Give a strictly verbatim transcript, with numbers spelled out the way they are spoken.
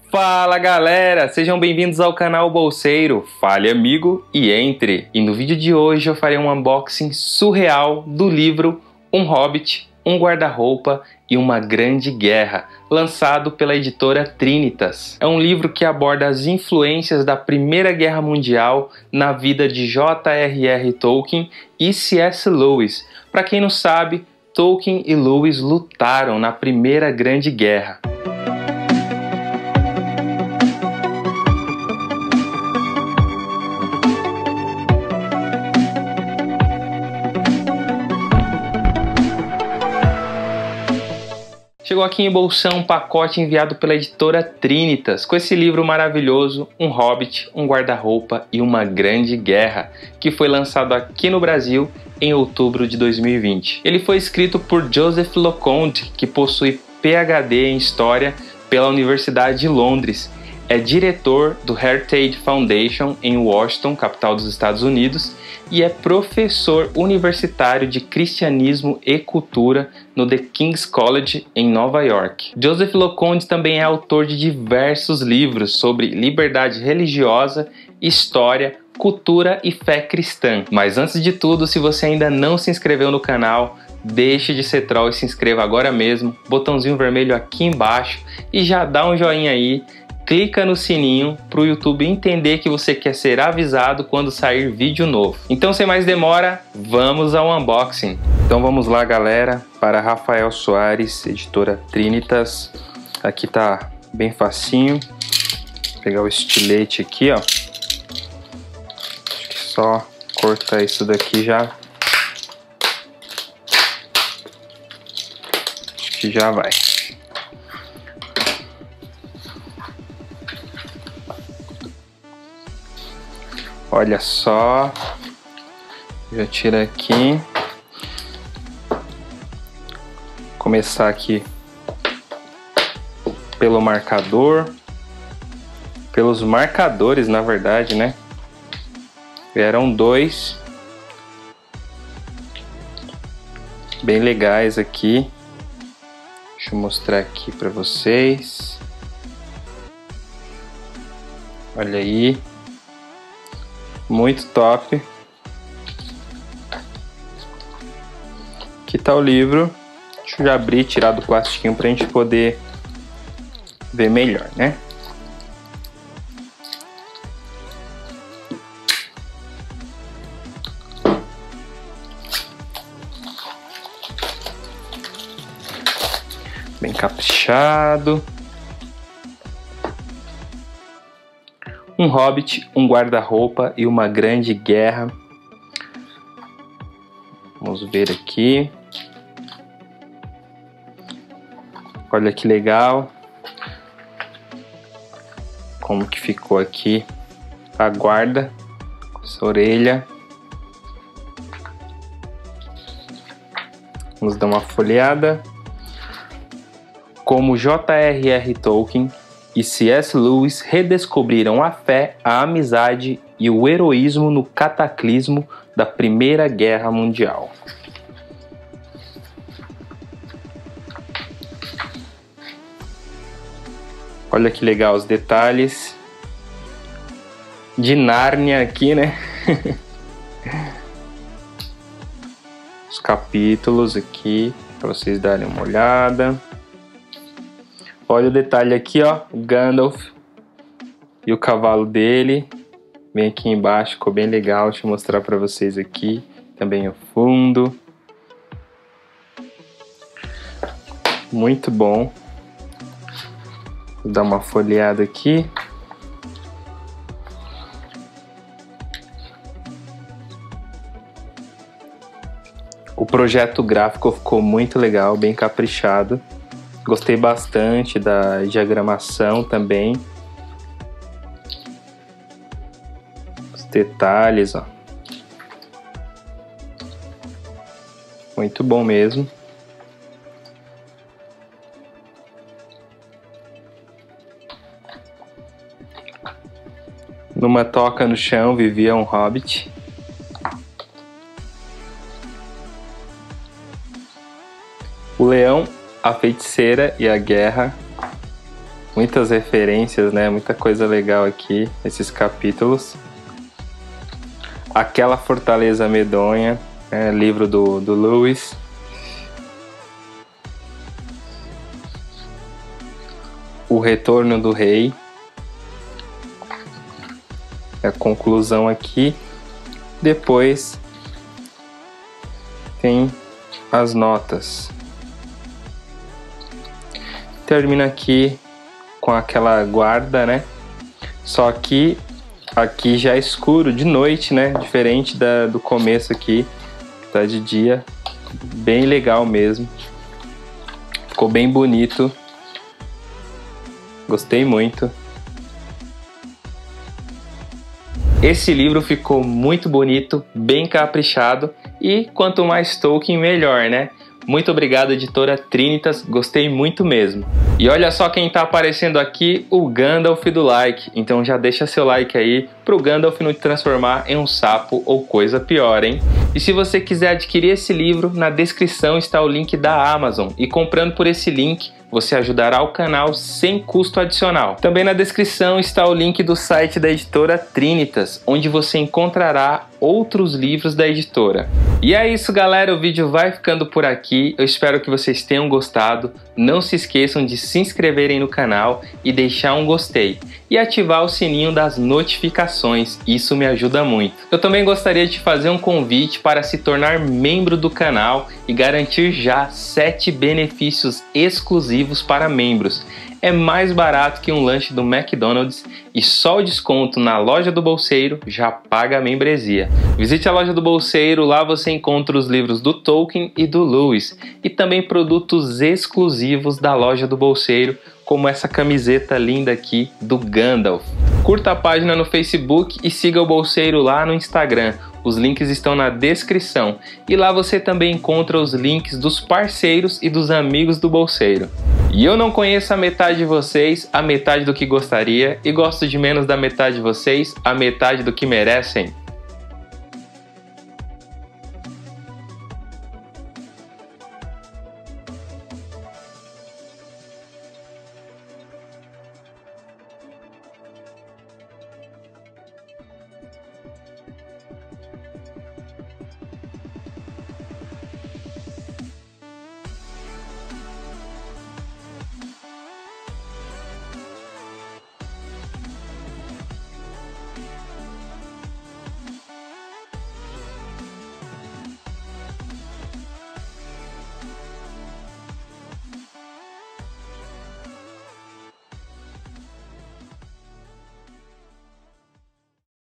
Fala galera, sejam bem-vindos ao canal Bolseiro, fale amigo e entre. E no vídeo de hoje eu farei um unboxing surreal do livro Um Hobbit, um Guarda-Roupa e uma Grande Guerra, lançado pela editora Trinitas. É um livro que aborda as influências da Primeira Guerra Mundial na vida de J R R Tolkien e C S Lewis. Para quem não sabe, Tolkien e Lewis lutaram na Primeira Grande Guerra. Chegou aqui em bolsão um pacote enviado pela editora Trinitas, com esse livro maravilhoso, Um Hobbit, um Guarda-Roupa e uma Grande Guerra, que foi lançado aqui no Brasil em outubro de dois mil e vinte. Ele foi escrito por Joseph LeConte, que possui P H D em História pela Universidade de Londres. É diretor do Heritage Foundation em Washington, capital dos Estados Unidos, e é professor universitário de Cristianismo e Cultura no The King's College em Nova York. Joseph LeConte também é autor de diversos livros sobre liberdade religiosa, história, cultura e fé cristã. Mas antes de tudo, se você ainda não se inscreveu no canal, deixe de ser troll e se inscreva agora mesmo, botãozinho vermelho aqui embaixo e já dá um joinha aí. Clica no sininho para o YouTube entender que você quer ser avisado quando sair vídeo novo. Então, sem mais demora, vamos ao unboxing. Então vamos lá, galera, para Rafael Soares, editora Trinitas. Aqui tá bem facinho. Vou pegar o estilete aqui, ó. Acho que só cortar isso daqui já. Acho que já vai. Olha só, já tira aqui, começar aqui pelo marcador, pelos marcadores na verdade, né? Vieram dois, bem legais aqui, deixa eu mostrar aqui para vocês, olha aí. Muito top. Aqui tá o livro. Deixa eu já abrir, tirar do plastiquinho pra gente poder ver melhor, né? Bem caprichado. Um Hobbit, um Guarda-Roupa e uma Grande Guerra. Vamos ver aqui. Olha que legal. Como que ficou aqui a guarda, com essa orelha. Vamos dar uma folheada. Como J R R Tolkien e C S Lewis redescobriram a fé, a amizade e o heroísmo no cataclismo da Primeira Guerra Mundial. Olha que legal os detalhes de Nárnia aqui, né? Os capítulos aqui para vocês darem uma olhada. Olha o detalhe aqui, ó, o Gandalf e o cavalo dele, bem aqui embaixo, ficou bem legal, deixa eu mostrar para vocês aqui, também o fundo, muito bom, vou dar uma folheada aqui, o projeto gráfico ficou muito legal, bem caprichado. Gostei bastante da diagramação também. Os detalhes, ó. Muito bom mesmo. Numa toca no chão vivia um hobbit. O leão, a feiticeira e a guerra. Muitas referências, né? Muita coisa legal aqui, esses capítulos. Aquela Fortaleza Medonha, é, livro do, do Lewis. O Retorno do Rei. A conclusão aqui. Depois tem as notas. Termina aqui com aquela guarda, né? Só que aqui já é escuro de noite, né? Diferente da, do começo aqui, que tá de dia. Bem legal mesmo. Ficou bem bonito. Gostei muito. Esse livro ficou muito bonito, bem caprichado e quanto mais Tolkien, melhor, né? Muito obrigado, editora Trinitas, gostei muito mesmo. E olha só quem tá aparecendo aqui, o Gandalf do like. Então já deixa seu like aí pro Gandalf não te transformar em um sapo ou coisa pior, hein? E se você quiser adquirir esse livro, na descrição está o link da Amazon. E comprando por esse link, você ajudará o canal sem custo adicional. Também na descrição está o link do site da editora Trinitas, onde você encontrará outros livros da editora. E é isso, galera, o vídeo vai ficando por aqui. Eu espero que vocês tenham gostado. Não se esqueçam de se inscreverem no canal e deixar um gostei. E ativar o sininho das notificações, isso me ajuda muito. Eu também gostaria de fazer um convite para se tornar membro do canal e garantir já sete benefícios exclusivos para membros. É mais barato que um lanche do McDonald's e só o desconto na loja do Bolseiro já paga a membresia. Visite a loja do Bolseiro, lá você encontra os livros do Tolkien e do Lewis e também produtos exclusivos da loja do Bolseiro, como essa camiseta linda aqui do Gandalf. Curta a página no Facebook e siga o Bolseiro lá no Instagram. Os links estão na descrição. E lá você também encontra os links dos parceiros e dos amigos do Bolseiro. E eu não conheço a metade de vocês, a metade do que gostaria, e gosto de menos da metade de vocês, a metade do que merecem.